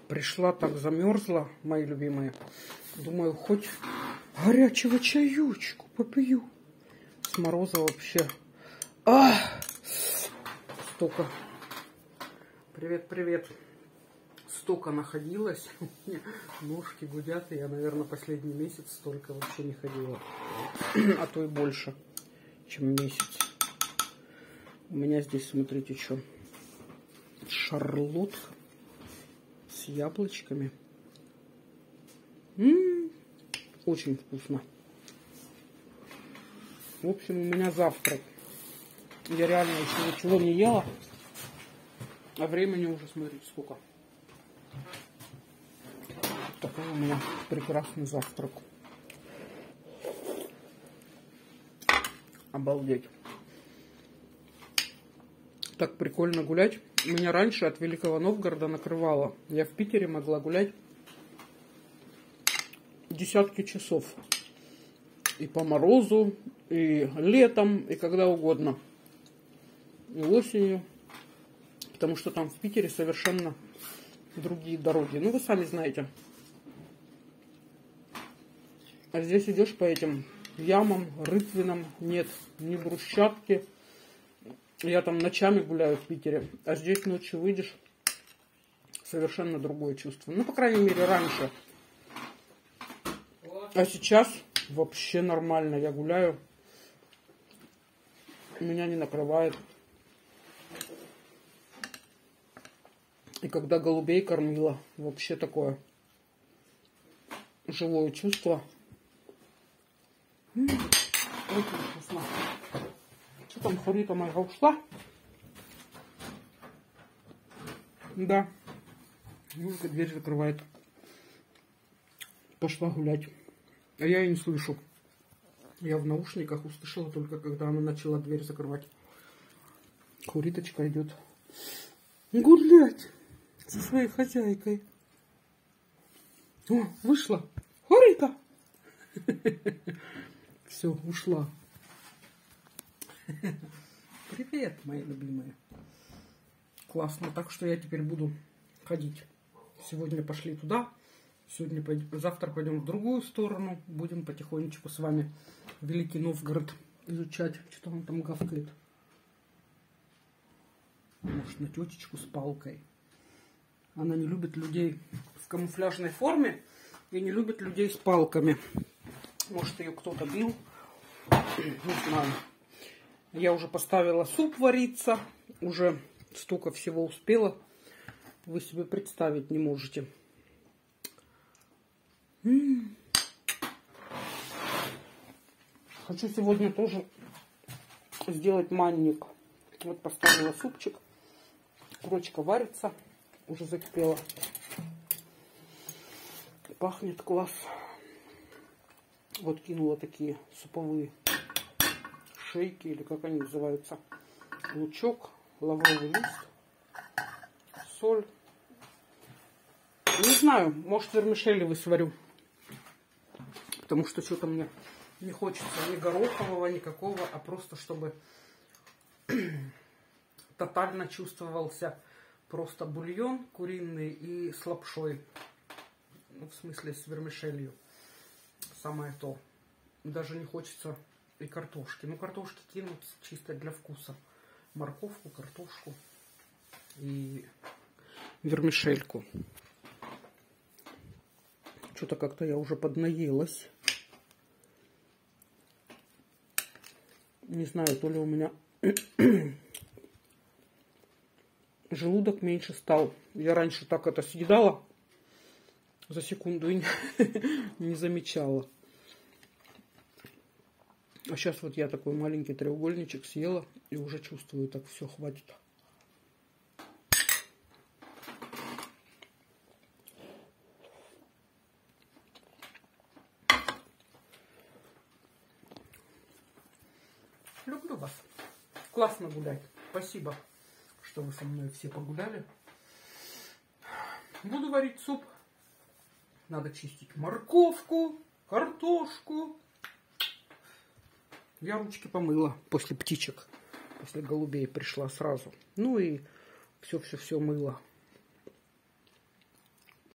Пришла, так замерзла, мои любимые. Думаю, хоть горячего чаючку попью. С мороза вообще. Столько. Привет, привет. Столько находилось. Ножки гудят. И я, наверное, последний месяц столько вообще не ходила. А то и больше, чем месяц. У меня здесь, смотрите, что. Шарлотка с яблочками. Очень вкусно. В общем, у меня завтрак. Я реально еще ничего не ела. А времени уже, смотрите, сколько. Такой у меня прекрасный завтрак. Обалдеть. Так прикольно гулять. Меня раньше от Великого Новгорода накрывало. Я в Питере могла гулять десятки часов. И по морозу, и летом, и когда угодно. И осенью. Потому что там в Питере совершенно другие дороги. Ну, вы сами знаете. А здесь идешь по этим ямам, рытвинам. Нет ни брусчатки. Я там ночами гуляю в Питере. А здесь ночью выйдешь. Совершенно другое чувство. Ну, по крайней мере, раньше. А сейчас вообще нормально. Я гуляю. Меня не накрывает. И когда голубей кормила, вообще такое живое чувство. Очень вкусно. Что там, Хурита моя ушла? Да. Юлька дверь закрывает. Пошла гулять. А я и не слышу. Я в наушниках услышала только, когда она начала дверь закрывать. Хуриточка идет гулять со своей хозяйкой. О, вышла. Хурита! Все, ушла. Привет, мои любимые. Классно. Так что я теперь буду ходить. Сегодня пошли туда. Завтра пойдем в другую сторону. Будем потихонечку с вами Великий Новгород изучать. Что он там гавкает. Может, на тетечку с палкой. Она не любит людей в камуфляжной форме и не любит людей с палками. Может, ее кто-то бил. Не знаю. Я уже поставила суп вариться. Уже столько всего успела. Вы себе представить не можете. Хочу сегодня тоже сделать манник. Вот поставила супчик. Курочка варится. Уже закипела. Пахнет класс. Вот кинула такие суповые шейки, или как они называются. Лучок, лавровый лист, соль. Не знаю, может, вермишелевый сварю. Потому что что-то мне не хочется ни горохового, никакого, а просто чтобы тотально чувствовался просто бульон куриный и с лапшой. Ну, в смысле, с вермишелью. Самое то. Даже не хочется и картошки. Ну, картошки кинуть чисто для вкуса. Морковку, картошку и вермишельку. Что-то как-то я уже поднаелась. Не знаю, то ли у меня желудок меньше стал. Я раньше так это съедала за секунду и не замечала. А сейчас вот я такой маленький треугольничек съела и уже чувствую, так все, хватит. Люблю вас. Классно гулять. Спасибо, что вы со мной все погуляли. Буду варить суп. Надо чистить морковку, картошку. Я ручки помыла после птичек. После голубей пришла сразу. Ну и все мыла.